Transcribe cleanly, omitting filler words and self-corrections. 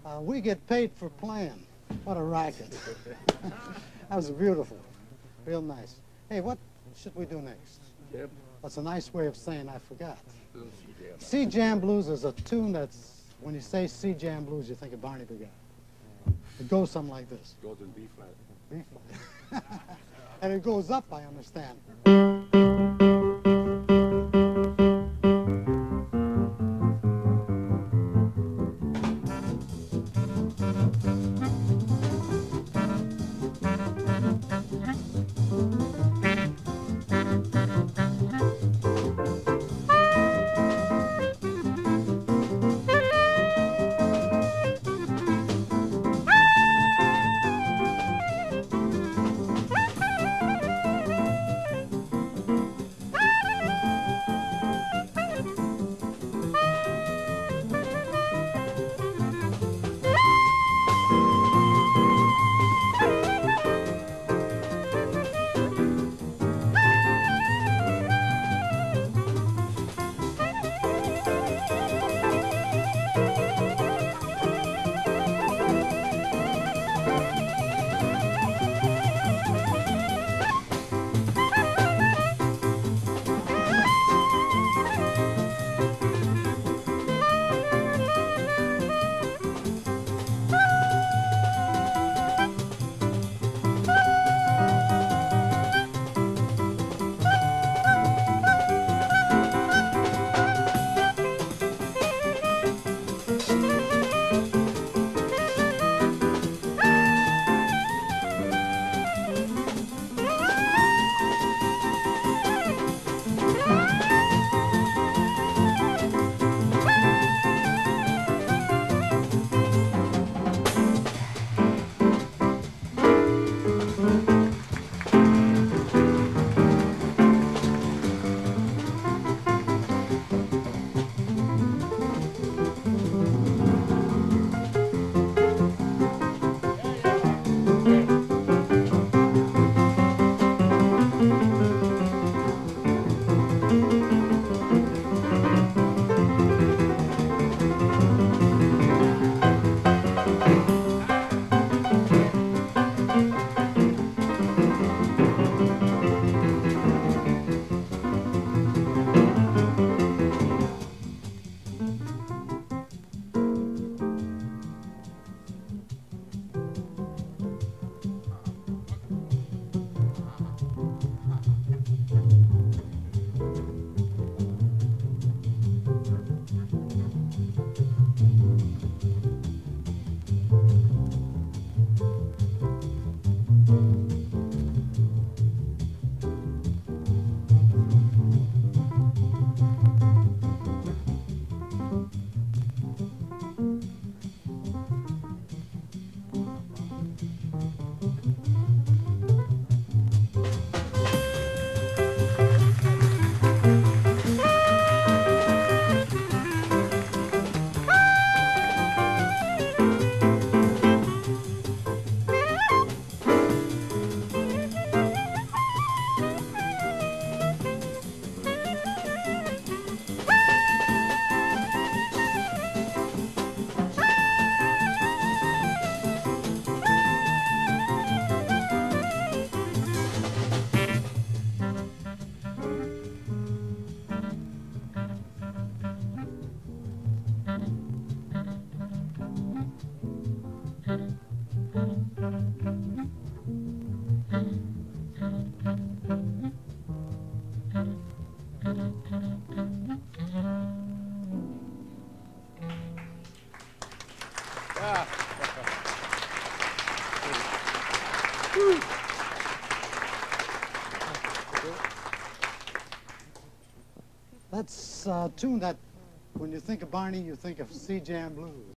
We get paid for playing. What a racket. That was beautiful. Real nice. Hey, what should we do next? Yep. That's a nice way of saying I forgot. C-Jam Blues is a tune that's, when you say C-Jam Blues, you think of Barney Bigard. It goes something like this. Goes in B flat. B flat. And it goes up, I understand. That's a tune that, when you think of Barney, you think of C-Jam Blues.